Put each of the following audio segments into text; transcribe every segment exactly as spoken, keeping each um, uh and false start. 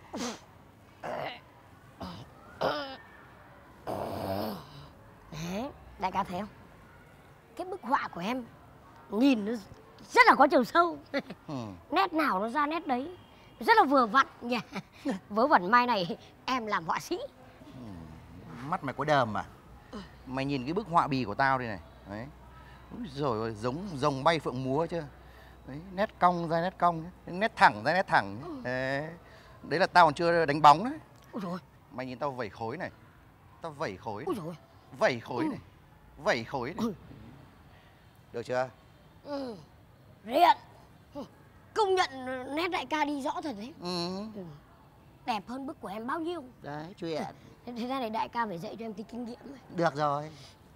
Đấy, đại ca thấy không? Cái bức họa của em nhìn nó rất là có chiều sâu. Ừ. Nét nào nó ra nét đấy, rất là vừa vặn nhỉ. Vớ vẩn mai này em làm họa sĩ. Ừ. Mắt mày có đờm à? Ừ. Mày nhìn cái bức họa bì của tao đây này. Đấy. Rồi giống rồng bay phượng múa chưa? Đấy, nét cong ra nét cong, nét thẳng ra nét thẳng. Ừ. Đấy. Đấy là tao còn chưa đánh bóng đấy. Ôi dồi. Mày nhìn tao vẩy khối này. Tao vẩy khối. Ôi dồi. Vẩy khối Ừ. này. Vẩy khối này. Ừ. Được chưa? Ừ. Riện. Công nhận nét đại ca đi rõ thật đấy. Ừ. Ừ. Đẹp hơn bức của em bao nhiêu. Đấy, chuyện. Thế ra này đại ca phải dạy cho em tí kinh nghiệm. Được rồi.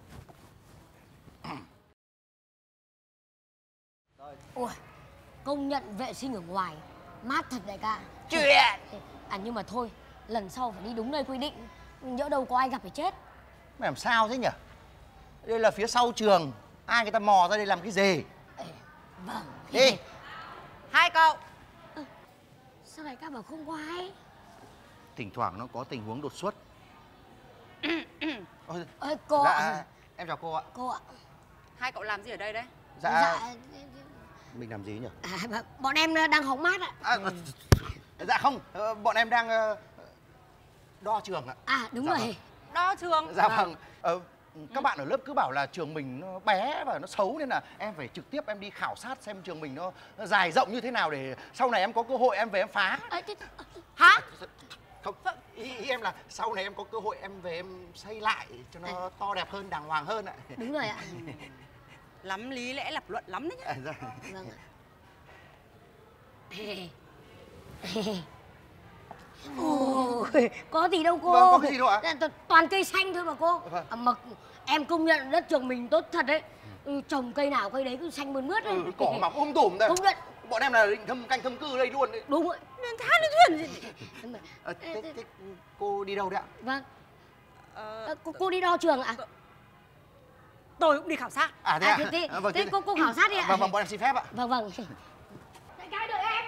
Ôi, công nhận vệ sinh ở ngoài mát thật đại ca. Chuyện. À nhưng mà thôi, lần sau phải đi đúng nơi quy định, nhỡ đâu có ai gặp phải chết. Mày làm sao thế nhỉ? Đây là phía sau trường, ai người ta mò ra đây làm cái gì? Ê, vâng. Đi. Hai cậu. À, sao đại ca bảo không có ai? Thỉnh thoảng nó có tình huống đột xuất. Ôi, Ê, cô dạ, ạ. Em chào cô ạ. Cô ạ. Hai cậu làm gì ở đây đấy? Dạ, dạ mình làm gì nhỉ? À, bọn em đang hóng mát ạ. À, dạ không, bọn em đang đo trường ạ. À đúng dạ rồi. Vâng. Đo trường. Dạ vâng. Ờ, các bạn ở lớp cứ bảo là trường mình nó bé và nó xấu nên là em phải trực tiếp em đi khảo sát xem trường mình nó, nó dài rộng như thế nào để sau này em có cơ hội em về em phá. À, thế... Hả? Không, ý, ý em là sau này em có cơ hội em về em xây lại cho nó à. to đẹp hơn, đàng hoàng hơn ạ. Đúng rồi ạ. Lắm lý lẽ lập luận lắm đấy nhá. À, dạ. Vâng ạ. Ôi, có gì đâu cô. Vâng, có cái gì đâu ạ? Toàn cây xanh thôi mà cô. Vâng. À, mà em công nhận đất trường mình tốt thật đấy. Ừ, trồng cây nào cây đấy cứ xanh mướt mướt đấy. Ừ, cỏ mọc um tùm đây. Công nhận. Bọn em là định thâm canh thâm cư đây luôn đấy. Đúng rồi. Nên tha lên thuyền gì. À, thế, thế cô đi đâu đấy ạ? Vâng. Ờ, à, cô, cô đi đo trường ạ? Tôi cũng đi khảo sát. À thế à? à? Thế, thế, à, vâng, thế thế cô, cô khảo sát đi ạ? Vâng, vâng, bọn em xin phép ạ. Vâng, vâng. Đại ca đợi em.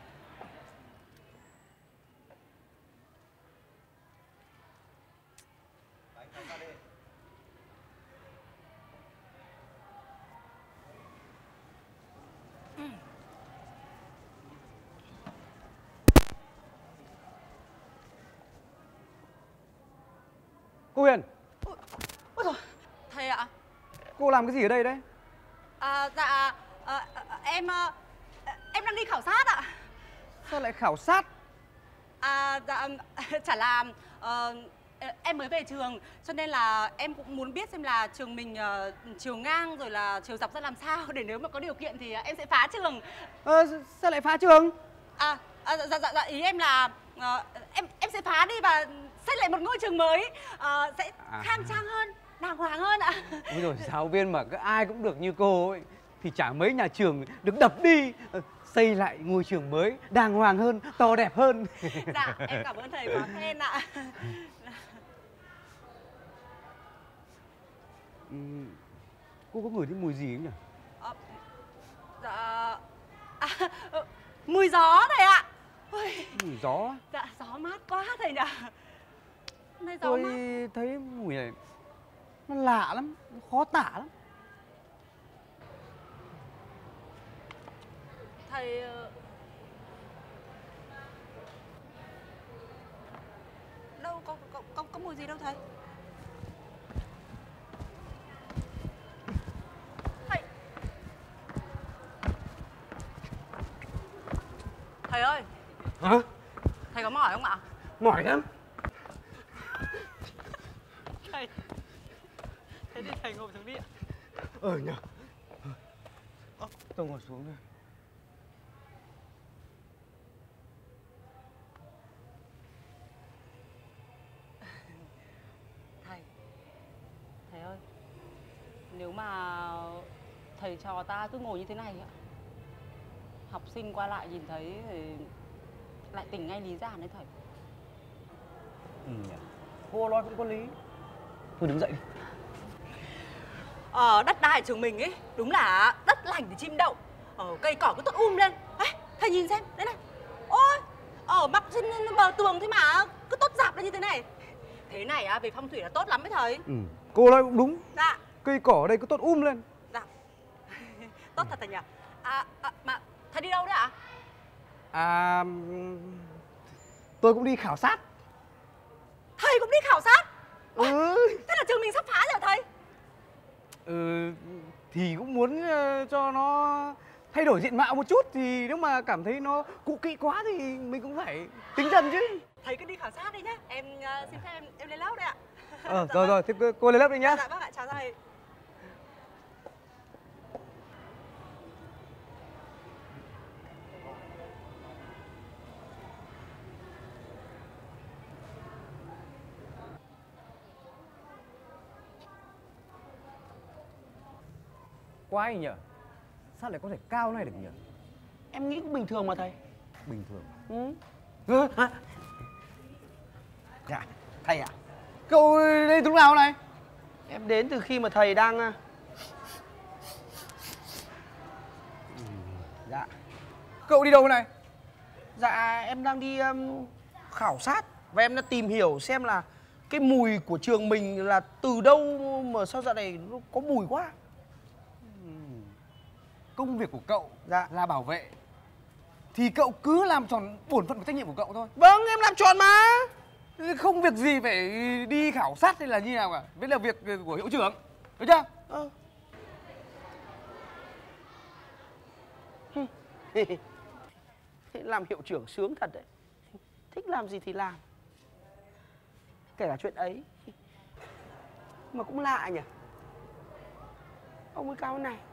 Cô Huyền. Ôi, ôi trời, thầy ạ. Cô làm cái gì ở đây đấy? À, dạ, à, em em đang đi khảo sát ạ. Sao lại khảo sát? À, dạ, chả là uh, em mới về trường cho nên là em cũng muốn biết xem là trường mình uh, chiều ngang rồi là chiều dọc ra làm sao để nếu mà có điều kiện thì em sẽ phá trường. Ờ, sao lại phá trường? À, à dạ, dạ, dạ, ý em là uh, em em sẽ phá đi và xây lại một ngôi trường mới, uh, sẽ à. khang trang hơn, đàng hoàng hơn ạ. Ôi rồi giáo viên mà cứ ai cũng được như cô ấy thì chả mấy nhà trường được đập đi, xây lại ngôi trường mới đàng hoàng hơn, to đẹp hơn. Dạ, em cảm ơn thầy quá khen ạ. Ừ, cô có ngửi thấy mùi gì không nhỉ? À, dạ, à, mùi gió thầy ạ. Ôi, mùi gió? Dạ, gió mát quá thầy nhỉ. Này gió tôi mát. thấy mùi này nó lạ lắm, nó khó tả lắm. Thầy đâu có có có, có mùi gì đâu thầy. Thầy Thầy ơi. Hả? Thầy có mỏi không ạ? Mỏi lắm. Thầy, thế thì thầy ngồi xuống đi ạ. Ờ nhờ. Tôi ngồi xuống đây. Thầy, thầy ơi, nếu mà thầy trò ta cứ ngồi như thế này ạ, học sinh qua lại nhìn thấy thì lại tỉnh ngay lý giản đấy thầy. Ừ, cô nói cũng có lý. Thôi đứng dậy đi. Ờ, đất đai trường mình ấy đúng là đất lành thì chim đậu, ờ, cây cỏ cứ tốt um lên. Ấy, thầy nhìn xem đấy này. Ôi, ở mắc trên bờ tường thế mà cứ tốt dạp lên như thế này. Thế này á, về phong thủy là tốt lắm đấy thầy. Ừ. Cô nói cũng đúng. Dạ. Cây cỏ ở đây cứ tốt um lên. Dạ. Tốt thật thầy nhỉ. À, à mà thầy đi đâu đấy ạ? À, tôi cũng đi khảo sát. Thầy cũng đi khảo sát? Ừ. Thế là trường mình sắp phá rồi thầy? Ừ, thì cũng muốn uh, cho nó thay đổi diện mạo một chút. Thì nếu mà cảm thấy nó cũ kỹ quá thì mình cũng phải tính dần chứ. Thầy cứ đi khảo sát đi nhé. Em uh, xin phép em em lên lớp đây ạ. Ờ, Dạ rồi vâng. rồi, thế cô, cô lên lớp đi nhá. Dạ vâng ạ, chào thầy. Quái nhỉ? Sao lại có thể cao này được nhỉ? Em nghĩ cũng bình thường mà thầy. Bình thường. Ừ. Ừ, hả? Dạ, thầy ạ. Cậu đây lúc nào này? Em đến từ khi mà thầy đang... à, Dạ. Cậu đi đâu này? Dạ, em đang đi um, khảo sát. Và em đã tìm hiểu xem là cái mùi của trường mình là từ đâu mà sao dạo này nó có mùi quá. Công việc của cậu Dạ. là bảo vệ thì cậu cứ làm tròn bổn phận và trách nhiệm của cậu thôi. Vâng, em làm tròn mà. Không việc gì phải đi khảo sát hay là như nào cả. Đấy là việc của hiệu trưởng. Được chưa? Ờ. Làm hiệu trưởng sướng thật đấy. Thích làm gì thì làm. Kể cả chuyện ấy. Mà cũng lạ nhỉ. Ông ấy cao thế này.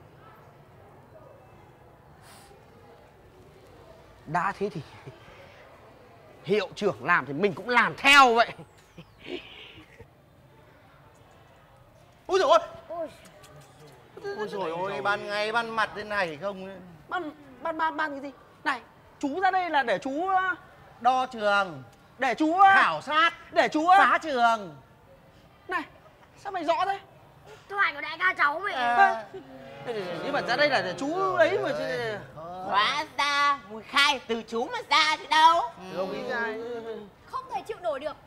Đã thế thì hiệu trưởng làm thì mình cũng làm theo vậy. Ôi dồi ôi. Ôi dồi ôi, ban ngày ban mặt thế này không? Ban, ban, ban, ban cái gì? Này, chú ra đây là để chú... Đo trường, Để chú... khảo sát, Để chú... phá trường. Này, sao mày rõ thế? Thoại của đại ca cháu mày. À. Nhưng mà ra đây là để chú ấy mà chứ... Hóa ra mùi khai từ chú mà ra chứ đâu. Không nghĩ ra. Không thể chịu nổi được.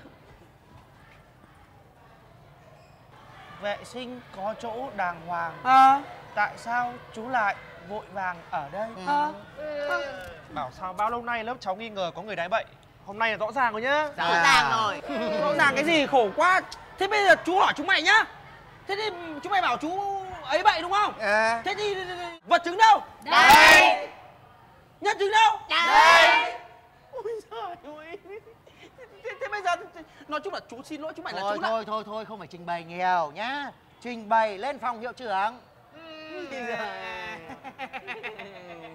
Vệ sinh có chỗ đàng hoàng. À, Tại sao chú lại vội vàng ở đây? à. Bảo sao bao lâu nay lớp cháu nghi ngờ có người đái bậy. Hôm nay là rõ ràng rồi nhá. Rõ ràng rồi. Rõ ràng cái gì khổ quá. Thế bây giờ chú hỏi chúng mày nhá. Thế thì chúng mày bảo chú ấy bậy đúng không? À. Thế thì vật chứng đâu? Đây. Nhân chứng đâu? Đây. Ôi giời ơi. Thế, thế bây giờ nói chung là chú xin lỗi chúng mày là Thôi chú đã... thôi thôi thôi, không phải trình bày nhiều nhá. Trình bày lên phòng hiệu trưởng. Ôi giời.